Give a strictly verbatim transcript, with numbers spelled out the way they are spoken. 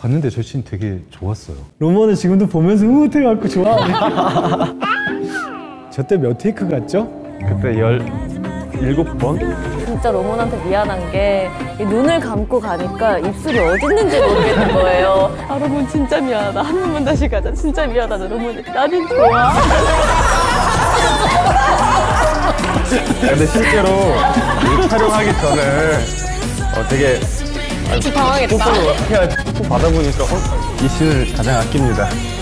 봤는데 저 씬 되게 좋았어요. 로머는 지금도 보면서 흐뭇해갖고 좋아하네. 저때 몇 테이크 갔죠? 그때 열일곱 번? 진짜 로몬한테 미안한 게 이 눈을 감고 가니까 입술이 어디 있는지 모르겠는 거예요. 아 로몬 진짜 미안하다. 한 번만 다시 가자. 진짜 미안하다. 로몬이 나는 좋아. 근데 실제로 이 촬영하기 전에 어, 되게 당황했다. 뽀뽀를 어떻게 해야 뽀뽀 받아보니까 어? 이 씬을 가장 아낍니다.